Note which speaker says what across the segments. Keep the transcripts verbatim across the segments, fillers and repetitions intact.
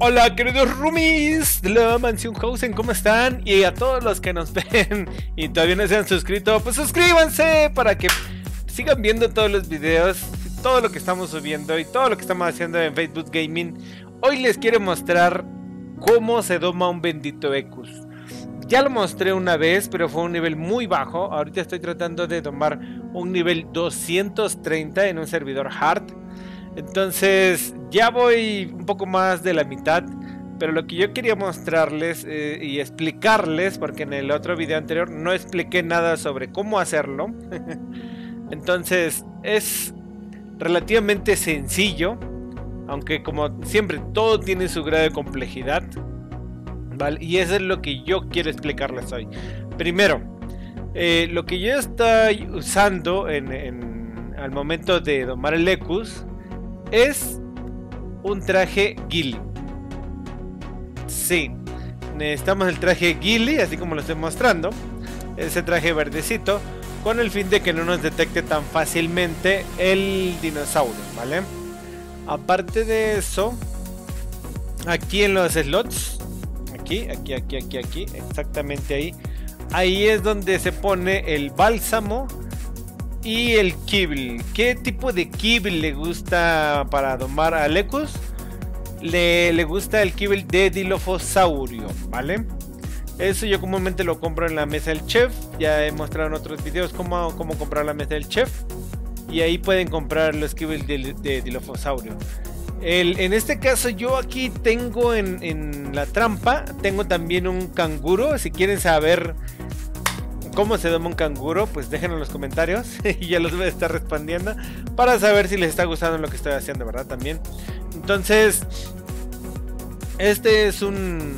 Speaker 1: Hola queridos roomies de la mansión Hausen, ¿cómo están? Y a todos los que nos ven y todavía no se han suscrito, pues suscríbanse para que sigan viendo todos los videos, todo lo que estamos subiendo y todo lo que estamos haciendo en Facebook Gaming. Hoy les quiero mostrar cómo se doma un bendito Ecus. Ya lo mostré una vez, pero fue un nivel muy bajo. Ahorita estoy tratando de domar un nivel doscientos treinta en un servidor hard. Entonces ya voy un poco más de la mitad, pero lo que yo quería mostrarles eh, y explicarles, porque en el otro video anterior no expliqué nada sobre cómo hacerlo. Entonces es relativamente sencillo, aunque como siempre todo tiene su grado de complejidad, ¿vale? Y eso es lo que yo quiero explicarles hoy. Primero, eh, lo que yo estoy usando en, en, al momento de domar el Ecus es un traje ghillie. Sí, necesitamos el traje ghillie, así como lo estoy mostrando. Ese traje verdecito, con el fin de que no nos detecte tan fácilmente el dinosaurio, ¿vale? Aparte de eso, aquí en los slots, aquí, aquí, aquí, aquí, aquí, exactamente ahí, ahí es donde se pone el bálsamo y el kibble. ¿Qué tipo de kibble le gusta para domar a Ecus? Le, le gusta el kibble de Dilophosaurus, ¿vale? Eso yo comúnmente lo compro en la mesa del chef. Ya he mostrado en otros videos cómo, cómo comprar la mesa del chef. Y ahí pueden comprar los kibbles de, de Dilophosaurus. El, en este caso yo aquí tengo en, en la trampa, tengo también un canguro. Si quieren saber cómo se doma un canguro, pues déjenlo en los comentarios y ya los voy a estar respondiendo para saber si les está gustando lo que estoy haciendo, ¿verdad? También. Entonces, este es un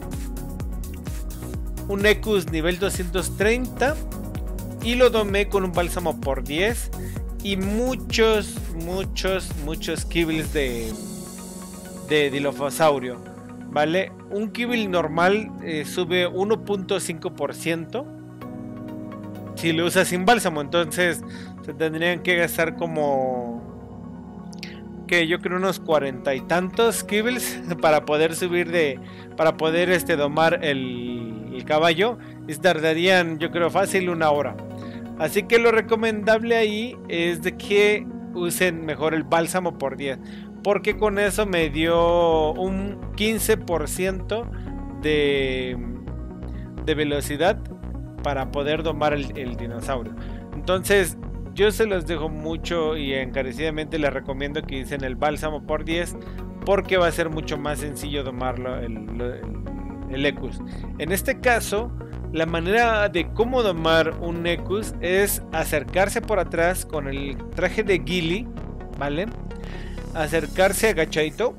Speaker 1: un Ecus nivel doscientos treinta y lo domé con un bálsamo por diez y muchos, muchos, muchos kibbles de de Dilophosaurus, ¿vale? Un kibble normal eh, sube uno punto cinco por ciento si lo usas sin bálsamo. Entonces se tendrían que gastar como que yo creo unos cuarenta y tantos kibbles para poder subir de para poder este domar el, el caballo, y tardarían yo creo fácil una hora. Así que lo recomendable ahí es de que usen mejor el bálsamo por diez, porque con eso me dio un quince por ciento de, de velocidad para poder domar el, el dinosaurio. Entonces yo se los dejo mucho y encarecidamente les recomiendo que usen el bálsamo por diez, porque va a ser mucho más sencillo domarlo el, el, el Ecus. En este caso, la manera de cómo domar un Ecus es acercarse por atrás con el traje de ghillie, ¿vale? Acercarse agachadito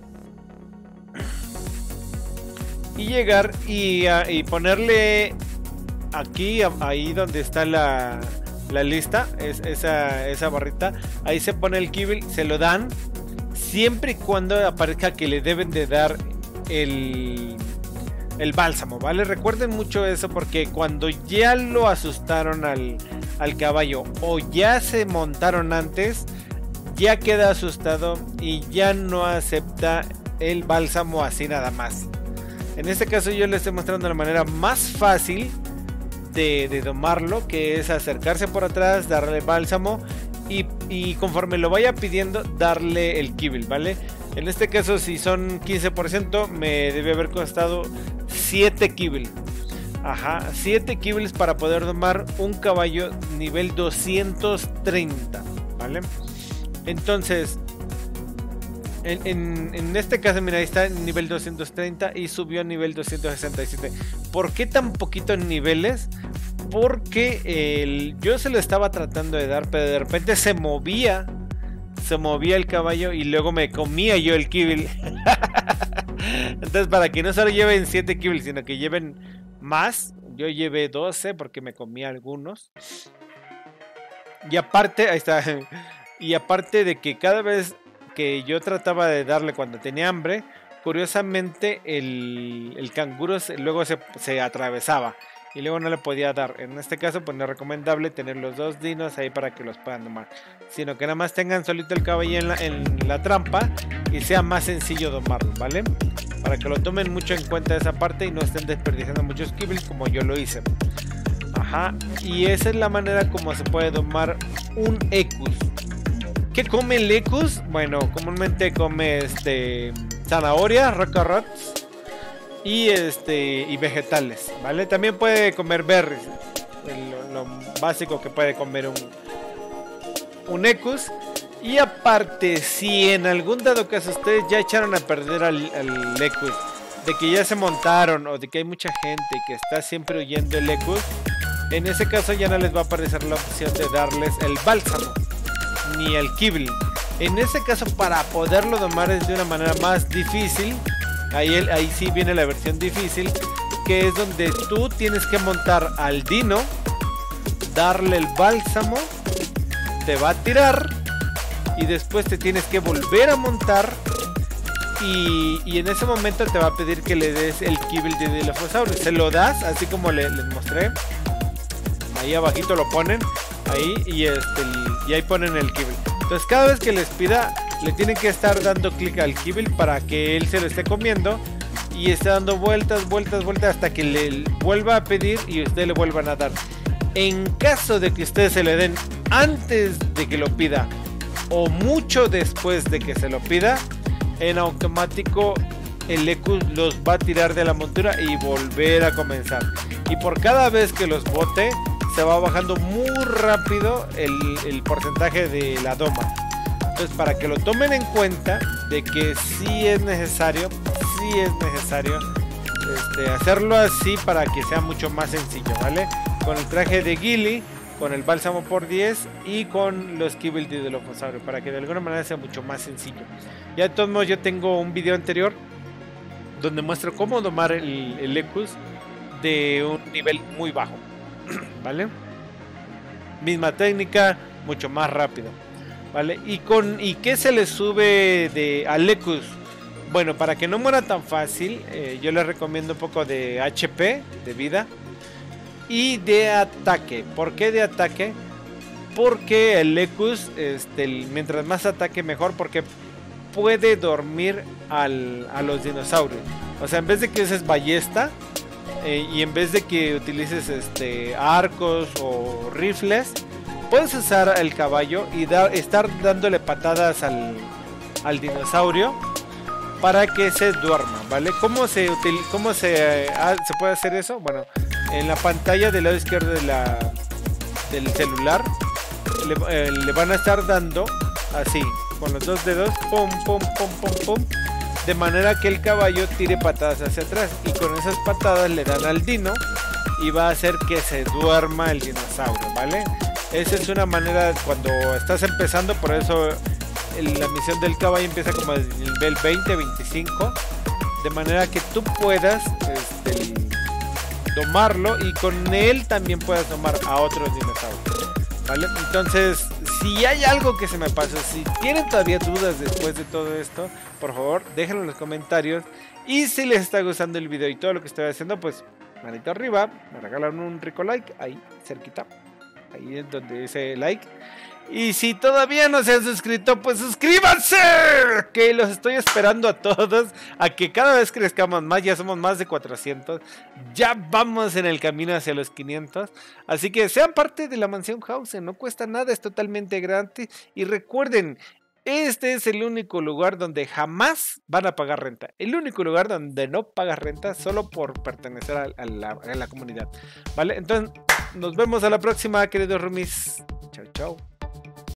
Speaker 1: y llegar y, a, y ponerle aquí, ahí donde está la, la lista, es, esa, esa barrita, ahí se pone el kibble, se lo dan, siempre y cuando aparezca que le deben de dar el, el bálsamo, ¿vale? Recuerden mucho eso, porque cuando ya lo asustaron al, al caballo o ya se montaron antes, ya queda asustado y ya no acepta el bálsamo así nada más. En este caso yo les estoy mostrando la manera más fácil De, de domarlo, que es acercarse por atrás, darle bálsamo y, y conforme lo vaya pidiendo, darle el kibble, ¿vale? En este caso, si son quince por ciento, me debe haber costado siete kibbles. Ajá, siete kibbles para poder domar un caballo nivel doscientos treinta, ¿vale? Entonces, En, en, en este caso, mira, ahí está en nivel doscientos treinta y subió a nivel doscientos sesenta y siete. ¿Por qué tan poquito en niveles? Porque el, yo se lo estaba tratando de dar, pero de repente se movía, se movía el caballo y luego me comía yo el kibble. Entonces, para que no solo lleven siete kibbles, sino que lleven más, yo llevé doce porque me comía algunos. Y aparte, ahí está. Y aparte de que cada vez que yo trataba de darle cuando tenía hambre, curiosamente el, el canguro se, luego se, se atravesaba y luego no le podía dar. En este caso pues no es recomendable tener los dos dinos ahí para que los puedan domar, sino que nada más tengan solito el caballo en la, en la trampa y sea más sencillo domarlo, ¿vale? para que lo tomen mucho en cuenta esa parte y no estén desperdiciando muchos kibbles como yo lo hice. Ajá, y esa es la manera como se puede domar un Ecus. ¿Qué come el Ecus? Bueno, comúnmente come este zanahoria, roca rots y este y vegetales, ¿vale? También puede comer berries, lo, lo básico que puede comer un un Ecus. Y aparte, si en algún dado caso ustedes ya echaron a perder al, al Ecus, de que ya se montaron o de que hay mucha gente que está siempre huyendo el Ecus, en ese caso ya no les va a aparecer la opción de darles el bálsamo ni el kibble. En ese caso, para poderlo domar es de una manera más difícil. Ahí, el, ahí sí viene la versión difícil, que es donde tú tienes que montar al dino, darle el bálsamo, te va a tirar y después te tienes que volver a montar y, y en ese momento te va a pedir que le des el kibble de Dilophosaurus. Se lo das, así como le, les mostré. Ahí abajito lo ponen, ahí y, este, y ahí ponen el kibble. Entonces cada vez que les pida, le tienen que estar dando clic al kibble para que él se lo esté comiendo y esté dando vueltas, vueltas, vueltas hasta que le vuelva a pedir y ustedes le vuelvan a dar. En caso de que ustedes se le den antes de que lo pida o mucho después de que se lo pida, en automático el Ecus los va a tirar de la montura y volver a comenzar. Y por cada vez que los bote, se va bajando muy rápido el, el porcentaje de la doma. Entonces, para que lo tomen en cuenta de que sí es necesario, sí es necesario este, hacerlo así para que sea mucho más sencillo, ¿vale? Con el traje de Ghillie, con el bálsamo por diez y con los kibbles de Dilophosaurus, para que de alguna manera sea mucho más sencillo. Ya de todos modos, yo tengo un video anterior donde muestro cómo domar el, el Ecus de un nivel muy bajo, ¿vale? Misma técnica, mucho más rápido, ¿vale? Y con y qué se le sube de al Ecus. Bueno, para que no muera tan fácil, eh, yo les recomiendo un poco de H P, de vida, y de ataque. ¿Por qué de ataque? Porque el Ecus, este, el, mientras más ataque mejor, porque puede dormir al, a los dinosaurios. O sea, en vez de que uses ballesta eh, y en vez de que utilices este, arcos o rifles, puedes usar el caballo y dar, estar dándole patadas al, al dinosaurio para que se duerma, ¿vale? ¿Cómo se, util, cómo se, ah, se puede hacer eso? Bueno, en la pantalla del lado izquierdo de la, del celular le, eh, le van a estar dando así, con los dos dedos, pum, pum, pum, pum, pum, de manera que el caballo tire patadas hacia atrás y con esas patadas le dan al dino y va a hacer que se duerma el dinosaurio, ¿vale? Esa es una manera cuando estás empezando, por eso la misión del caballo empieza como el nivel veinte, veinticinco, de manera que tú puedas este, domarlo y con él también puedas domar a otros dinosaurios, ¿vale? Entonces, si hay algo que se me pasó, si tienen todavía dudas después de todo esto, por favor, déjenlo en los comentarios. Y si les está gustando el video y todo lo que estoy haciendo, pues manito arriba, me regalan un rico like, ahí cerquita, ahí es donde dice like. Y si todavía no se han suscrito, pues suscríbanse, que los estoy esperando a todos, a que cada vez crezcamos más. Ya somos más de cuatrocientos, ya vamos en el camino hacia los quinientos, así que sean parte de la mansión Hausen, no cuesta nada, es totalmente gratis. Y recuerden, este es el único lugar donde jamás van a pagar renta, el único lugar donde no pagas renta solo por pertenecer a, a, la, a la comunidad, ¿vale? Entonces, nos vemos a la próxima, queridos roomies. Chao, chao.